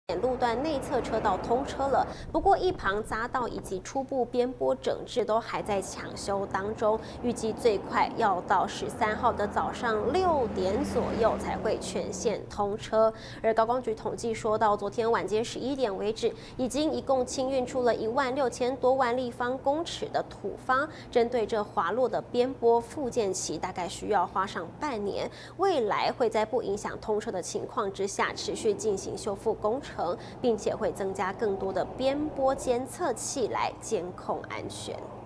路段内侧车道通车了，不过一旁匝道以及初步边坡整治都还在抢修当中，预计最快要到13号的早上6点左右才会全线通车。而高工局统计说到，昨天晚间11点为止，一共清运出了16000多万立方公尺的土方，针对这滑落的边坡复建期，大概需要花上半年，未来会在不影响通车的情况之下，持续进行修复工程。并且会增加更多的边坡监测器来监控安全。